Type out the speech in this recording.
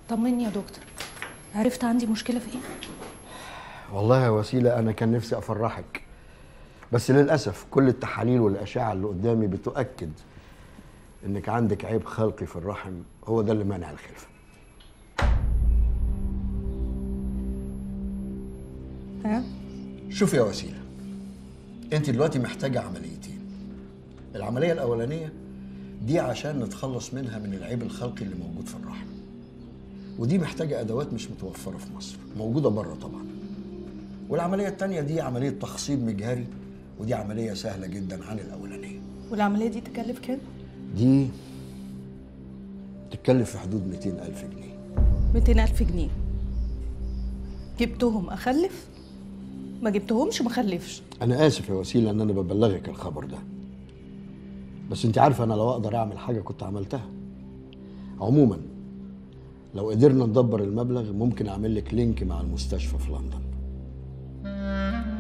طمني يا دكتور، عرفت عندي مشكلة في ايه؟ والله يا وسيلة أنا كان نفسي أفرحك، بس للأسف كل التحاليل والأشعة اللي قدامي بتؤكد إنك عندك عيب خلقي في الرحم، هو ده اللي مانع الخلفة. ها؟ شوفي يا وسيلة، أنت دلوقتي محتاجة عمليتين. العملية الأولانية دي عشان نتخلص منها من العيب الخلقي اللي موجود في الرحم، ودي محتاجة أدوات مش متوفرة في مصر، موجودة بره طبعا. والعملية التانية دي عملية تخصيب مجهري، ودي عملية سهلة جدا عن الأولانية. والعملية دي تكلف كام؟ دي تتكلف في حدود 200,000 جنيه. 200,000 جنيه. جبتهم أخلف؟ ما جبتهمش ما خلفش. أنا آسف يا وسيلة إن أنا ببلغك الخبر ده، بس أنت عارفة أنا لو أقدر أعمل حاجة كنت عملتها. عموما لو قدرنا ندبر المبلغ ممكن أعمل لك لينك مع المستشفى في لندن.